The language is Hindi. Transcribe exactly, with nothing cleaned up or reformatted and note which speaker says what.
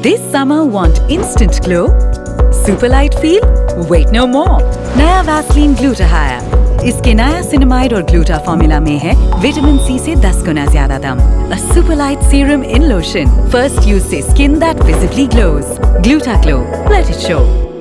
Speaker 1: This summer want instant glow? Super light feel? Wait no more. नया Vaseline Gluta-Hya। इसके niacinamide और gluta formula में है विटामिन सी से दस गुना ज्यादा दम। A super light serum in lotion. First use से skin that visibly glows. GlutaGlow, let it show.